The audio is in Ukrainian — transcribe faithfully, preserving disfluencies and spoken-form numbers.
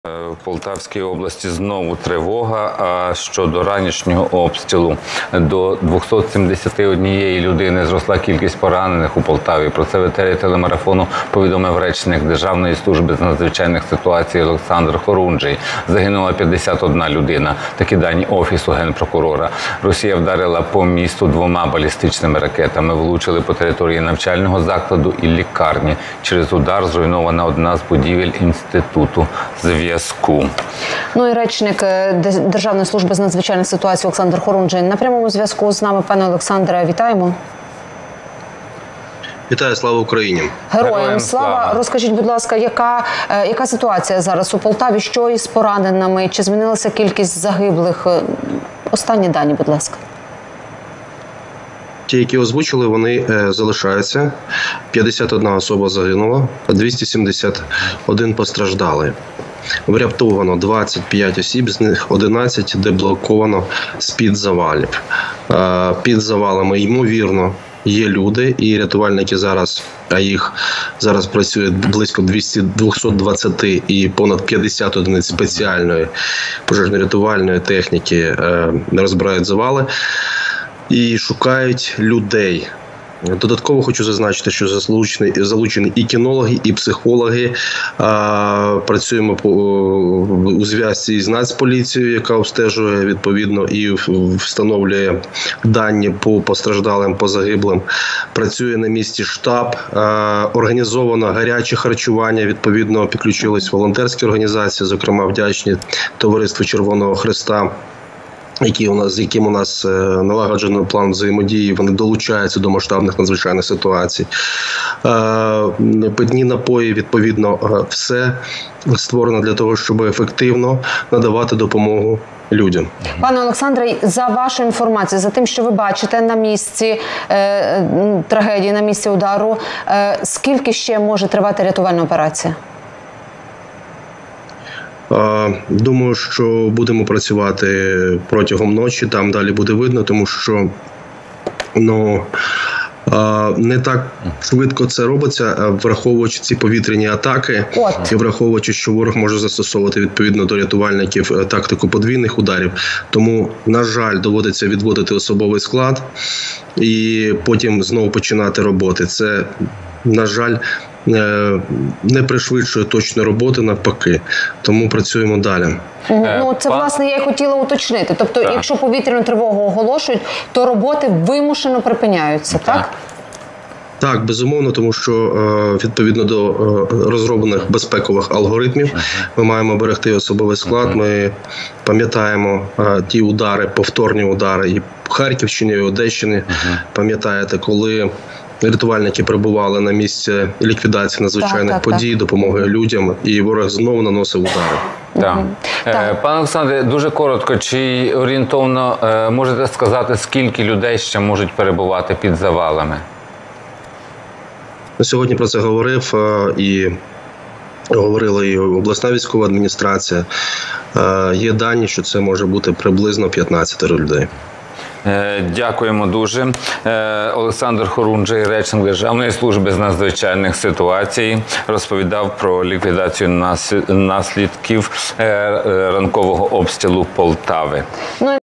В Полтавській області знову тривога, а щодо ранішнього обстрілу до двохсот сімдесяти однієї людини зросла кількість поранених у Полтаві. Про це в етері телемарафону повідомив речник Державної служби з надзвичайних ситуацій Олександр Хорунжий. Загинула п'ятдесят одна людина. Такі дані Офісу Генпрокурора. Росія вдарила по місту двома балістичними ракетами. Влучили по території навчального закладу і лікарні. Через удар зруйнована одна з будівель Інституту зв'язку. Ну і речник Державної служби з надзвичайних ситуацій Олександр Хорунжий на прямому зв'язку з нами. Пане Олександре, вітаємо. Вітаю, слава Україні. Героям, Героям слава. слава. Розкажіть, будь ласка, яка, яка ситуація зараз у Полтаві? Що із пораненими? Чи змінилася кількість загиблих? Останні дані, будь ласка. Ті, які озвучили, вони е, залишаються. п'ятдесят одна особа загинула, двісті сімдесят один постраждали. Врятовано двадцять п'ять осіб, з них одинадцять деблоковано з-під завалів. Е, під завалами, ймовірно, є люди, і рятувальники зараз, а їх зараз працює близько двісті двадцять і понад п'ятдесят одиниць спеціальної пожежно-рятувальної техніки е, розбирають завали і шукають людей. Додатково хочу зазначити, що залучені, залучені і кінологи, і психологи. А, працюємо по, у зв'язці з Нацполіцією, яка обстежує відповідно і встановлює дані по постраждалим, по загиблим. Працює на місці штаб, а, організовано гаряче харчування, відповідно підключились волонтерські організації, зокрема вдячні Товариству Червоного Хреста, які у нас, з яким у нас налагоджено план взаємодії, вони долучаються до масштабних надзвичайних ситуацій. Питні напої, відповідно, все створено для того, щоб ефективно надавати допомогу людям. Пане Олександре, за вашою інформацією, за тим, що ви бачите на місці е, трагедії, на місці удару, е, скільки ще може тривати рятувальна операція? Думаю, що будемо працювати протягом ночі, там далі буде видно, тому що ну, не так швидко це робиться, враховуючи ці повітряні атаки. От. І враховуючи, що ворог може застосовувати відповідно до рятувальників тактику подвійних ударів. Тому, на жаль, доводиться відводити особовий склад і потім знову починати роботи. Це, на жаль, не пришвидшує точно роботи, навпаки. Тому працюємо далі. Ну, це, власне, я й хотіла уточнити. Тобто, так. Якщо повітряну тривогу оголошують, то роботи вимушено припиняються, так? Так, так, безумовно, тому що відповідно до розроблених безпекових алгоритмів ми маємо берегти особовий склад. Ми пам'ятаємо ті удари, повторні удари і в Харківщині, і в Одещині. Пам'ятаєте, коли рятувальники прибували на місце ліквідації надзвичайних так, так, подій, так. допомоги людям, і ворог знову наносив удари. Так. Так. Пане Олександре, дуже коротко, чи орієнтовно можете сказати, скільки людей ще можуть перебувати під завалами? Сьогодні про це говорив і говорила і обласна військова адміністрація. Є дані, що це може бути приблизно п'ятнадцять людей. Дякуємо дуже. Олександр Хорунжий, речник Державної служби з надзвичайних ситуацій, розповідав про ліквідацію наслідків ранкового обстрілу Полтави.